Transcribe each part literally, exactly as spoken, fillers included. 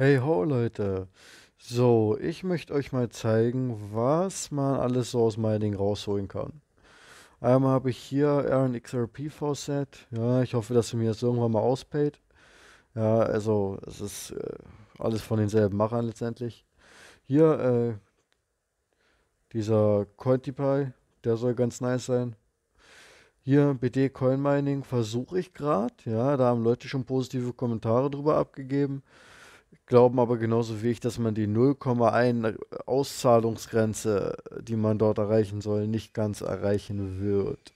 Hey ho Leute, so ich möchte euch mal zeigen, was man alles so aus Mining rausholen kann. Einmal habe ich hier Aaron X R P V-Set, ja, ich hoffe, dass ihr mir das irgendwann mal auspayt. Ja, also es ist äh, alles von denselben Machern letztendlich. Hier äh, dieser Cointipy, der soll ganz nice sein. Hier B D Coin Mining versuche ich gerade, ja, da haben Leute schon positive Kommentare drüber abgegeben. Glauben aber genauso wie ich, dass man die null Komma eins Auszahlungsgrenze, die man dort erreichen soll, nicht ganz erreichen wird.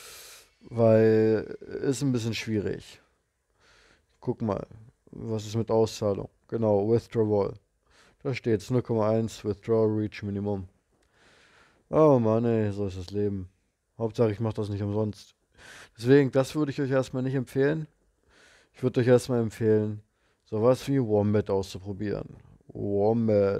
Weil ist ein bisschen schwierig. Guck mal, was ist mit Auszahlung? Genau, Withdrawal. Da steht null Komma eins Withdrawal Reach Minimum. Oh Mann, ey, so ist das Leben. Hauptsache, ich mache das nicht umsonst. Deswegen, das würde ich euch erstmal nicht empfehlen. Ich würde euch erstmal empfehlen, sowas wie Wombat auszuprobieren. Wombat.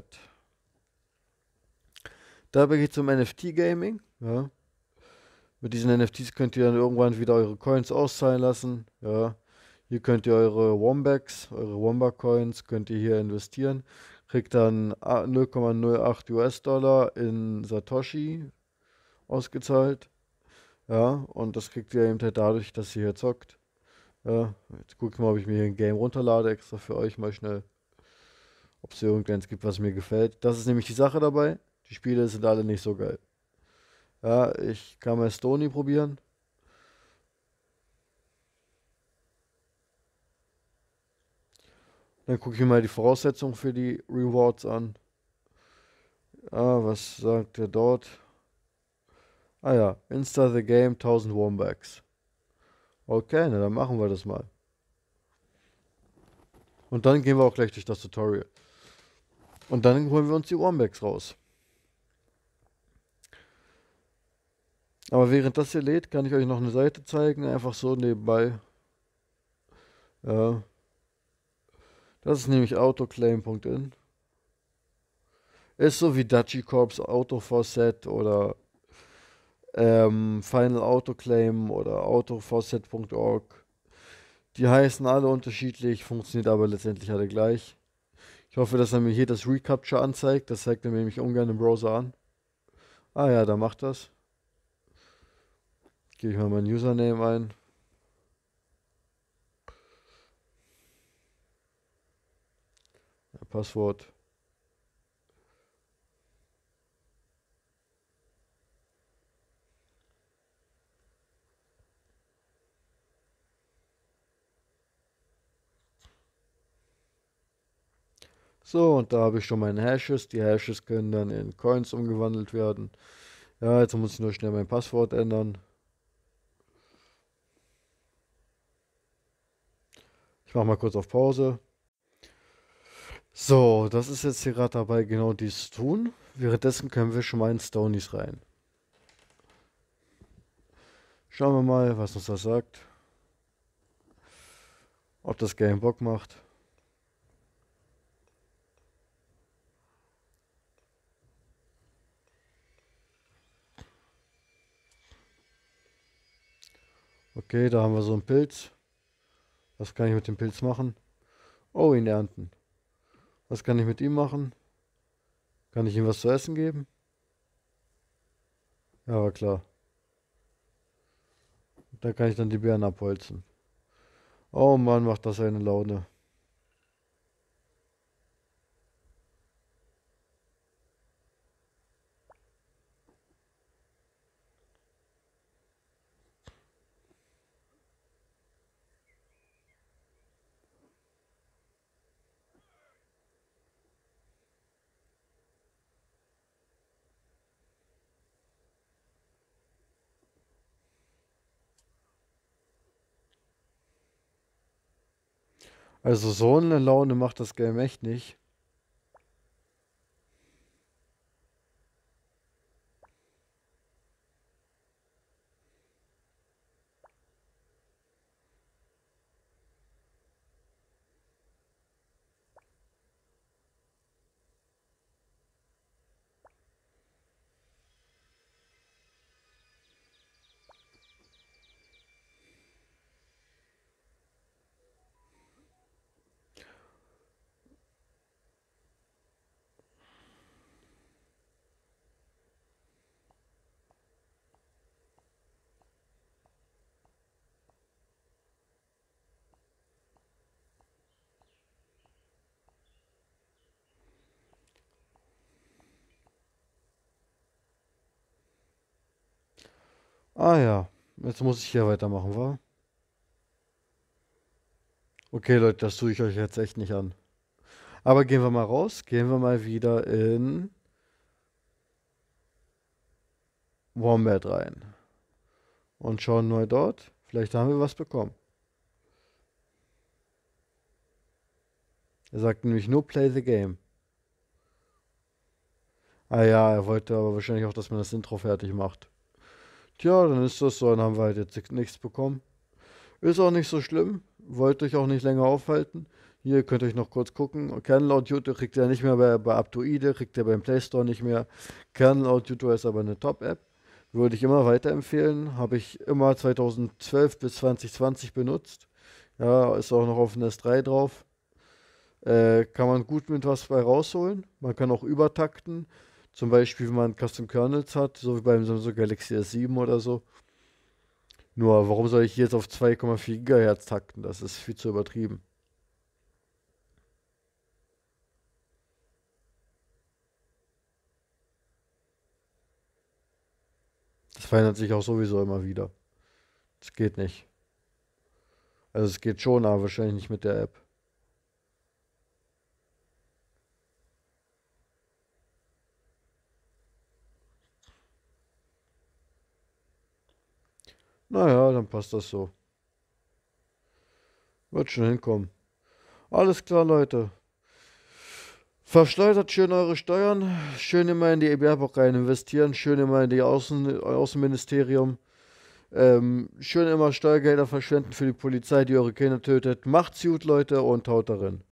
Dabei geht es um N F T-Gaming. Ja. Mit diesen N F Ts könnt ihr dann irgendwann wieder eure Coins auszahlen lassen. Ja. Hier könnt ihr eure Wombats, eure Wombat-Coins, könnt ihr hier investieren. Kriegt dann null Komma null acht U S-Dollar in Satoshi ausgezahlt. Ja, und das kriegt ihr eben halt dadurch, dass ihr hier zockt. Ja, jetzt gucke ich mal, ob ich mir hier ein Game runterlade, extra für euch mal schnell. Ob es hier irgendeins gibt, was mir gefällt. Das ist nämlich die Sache dabei. Die Spiele sind alle nicht so geil. Ja, ich kann mal Stony probieren. Dann gucke ich mir mal die Voraussetzungen für die Rewards an. Ah, was sagt er dort? Ah ja, Insta the Game tausend Wombacks. Okay, na dann machen wir das mal. Und dann gehen wir auch gleich durch das Tutorial. Und dann holen wir uns die Wombacks raus. Aber während das hier lädt, kann ich euch noch eine Seite zeigen, einfach so nebenbei. Ja, das ist nämlich autoclaim Punkt in. Ist so wie Dutchy Corps Auto for Set oder ähm, Final Autoclaim oder auto for set Punkt org. Die heißen alle unterschiedlich, funktioniert aber letztendlich alle gleich. Ich hoffe, dass er mir hier das Recapture anzeigt. Das zeigt er mir nämlich ungern im Browser an. Ah ja, da macht das. Gebe ich mal mein Username ein. Ja, Passwort. So, und da habe ich schon meine Hashes. Die Hashes können dann in Coins umgewandelt werden. Ja, jetzt muss ich nur schnell mein Passwort ändern. Ich mache mal kurz auf Pause. So, das ist jetzt hier gerade dabei, genau dies zu tun. Währenddessen können wir schon mal in Stonies rein. Schauen wir mal, was uns das sagt. Ob das Game Bock macht. Okay, da haben wir so einen Pilz. Was kann ich mit dem Pilz machen? Oh, ihn ernten. Was kann ich mit ihm machen? Kann ich ihm was zu essen geben? Ja, war klar. Da kann ich dann die Beeren abholzen. Oh Mann, macht das eine Laune. Also so eine Laune macht das Game echt nicht. Ah ja, jetzt muss ich hier weitermachen, wa? Okay, Leute, das tue ich euch jetzt echt nicht an. Aber gehen wir mal raus, gehen wir mal wieder in Wombat rein und schauen mal dort. Vielleicht haben wir was bekommen. Er sagt nämlich nur Play the Game. Ah ja, er wollte aber wahrscheinlich auch, dass man das Intro fertig macht. Tja, dann ist das so, dann haben wir halt jetzt nichts bekommen. Ist auch nicht so schlimm. Wollt euch auch nicht länger aufhalten. Hier könnt ihr euch noch kurz gucken. Kernel Audio kriegt ihr nicht mehr bei, bei Aptoide, kriegt ihr beim Play Store nicht mehr. Kernel Audio ist aber eine Top-App. Würde ich immer weiterempfehlen. Habe ich immer zweitausendzwölf bis zwanzig zwanzig benutzt. Ja, ist auch noch auf dem S drei drauf. Äh, kann man gut mit was bei rausholen. Man kann auch übertakten. Zum Beispiel, wenn man Custom Kernels hat, so wie beim Samsung Galaxy S sieben oder so. Nur, warum soll ich jetzt auf zwei Komma vier Gigahertz takten? Das ist viel zu übertrieben. Das verändert sich auch sowieso immer wieder. Das geht nicht. Also es geht schon, aber wahrscheinlich nicht mit der App. Naja, dann passt das so. Wird schon hinkommen. Alles klar, Leute. Versteuert schön eure Steuern. Schön immer in die E B R-Bock rein investieren. Schön immer in die Außen Außenministerium. Ähm, schön immer Steuergelder verschwenden für die Polizei, die eure Kinder tötet. Macht's gut, Leute, und haut darin.